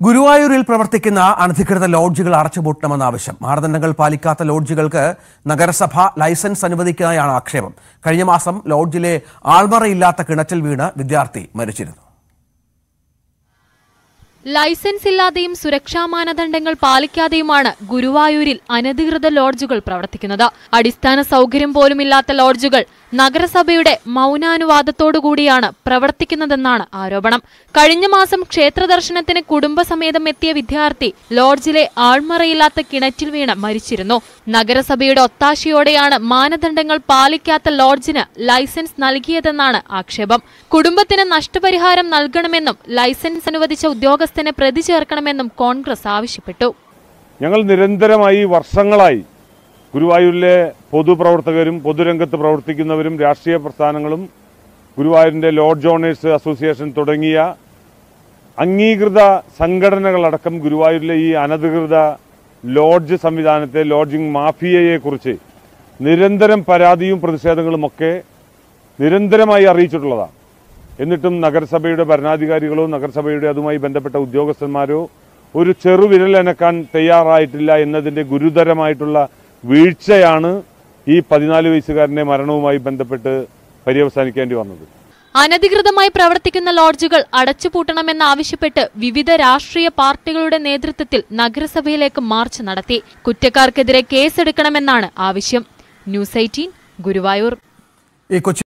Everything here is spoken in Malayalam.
ഗുരുവായൂരിൽ പ്രവർത്തിക്കുന്ന അനധികൃത ലോഡ്ജുകൾ അടച്ചുപൂട്ടണമെന്ന ആവശ്യം. മാനദണ്ഡങ്ങൾ പാലിക്കാത്ത ലോഡ്ജുകൾക്ക് നഗരസഭ ലൈസൻസ് അനുവദിക്കാനാണ് ആക്ഷേപം. കഴിഞ്ഞ മാസം ലോഡ്ജിലെ ആൾമറയില്ലാത്ത കിണറ്റിൽ വീണ് വിദ്യാർത്ഥി മരിച്ചിരുന്നു. ലൈസൻസ് ഇല്ലാതെയും സുരക്ഷാ മാനദണ്ഡങ്ങൾ പാലിക്കാതെയുമാണ് ഗുരുവായൂരിൽ അനധികൃത ലോഡ്ജുകൾ പ്രവർത്തിക്കുന്നത്. അടിസ്ഥാന സൗകര്യം പോലുമില്ലാത്ത ലോഡ്ജുകൾ നഗരസഭയുടെ മൗനാനുവാദത്തോടുകൂടിയാണ് പ്രവർത്തിക്കുന്നതെന്നാണ് ആരോപണം. കഴിഞ്ഞ മാസം ക്ഷേത്രദർശനത്തിന് കുടുംബസമേതം എത്തിയ വിദ്യാർത്ഥി ലോഡ്ജിലെ ആൾമറയില്ലാത്ത കിണറ്റിൽ വീണ് മരിച്ചിരുന്നു. നഗരസഭയുടെ ഒത്താശയോടെയാണ് മാനദണ്ഡങ്ങൾ പാലിക്കാത്ത ലോഡ്ജിന് ലൈസൻസ് നൽകിയതെന്നാണ് ആക്ഷേപം. കുടുംബത്തിന് നഷ്ടപരിഹാരം നൽകണമെന്നും ലൈസൻസ് അനുവദിച്ച ഉദ്യോഗസ്ഥനെ പ്രതി ചേർക്കണമെന്നും കോൺഗ്രസ് ആവശ്യപ്പെട്ടു. ഞങ്ങൾ നിരന്തരമായി വർഷങ്ങളായി ഗുരുവായൂരിലെ പൊതുപ്രവർത്തകരും പൊതുരംഗത്ത് പ്രവർത്തിക്കുന്നവരും രാഷ്ട്രീയ പ്രസ്ഥാനങ്ങളും ഗുരുവായൂരിന്റെ ലോഡ്ജ് ഓണേഴ്സ് അസോസിയേഷൻ തുടങ്ങിയ അംഗീകൃത സംഘടനകളടക്കം ഗുരുവായൂരിലെ ഈ അനധികൃത ലോഡ്ജ് സംവിധാനത്തെ, ലോഡ്ജിംഗ് മാഫിയയെക്കുറിച്ച് നിരന്തരം പരാതിയും പ്രതിഷേധങ്ങളുമൊക്കെ നിരന്തരമായി അറിയിച്ചിട്ടുള്ളതാണ്. എന്നിട്ടും നഗരസഭയുടെ ഭരണാധികാരികളോ നഗരസഭയുടെ അതുമായി ബന്ധപ്പെട്ട ഉദ്യോഗസ്ഥന്മാരോ ഒരു ചെറുവിരലനക്കാൻ തയ്യാറായിട്ടില്ല എന്നതിൻ്റെ ഗുരുതരമായിട്ടുള്ള വീഴ്ചയാണ് ഈ 14 വയസ്സുകാരന്റെ മരണവുമായി ബന്ധപ്പെട്ട് പര്യവസാനിക്കേണ്ടി വന്നത്. അനധികൃതമായി പ്രവർത്തിക്കുന്ന ലോഡ്ജുകൾ അടച്ചുപൂട്ടണമെന്നാവശ്യപ്പെട്ട് വിവിധ രാഷ്ട്രീയ പാർട്ടികളുടെ നേതൃത്വത്തിൽ നഗരസഭയിലേക്ക് മാർച്ച് നടത്തി. കുറ്റക്കാർക്കെതിരെ കേസെടുക്കണമെന്നാണ് ആവശ്യം. ന്യൂസ് 18 ഗുരുവായൂർ.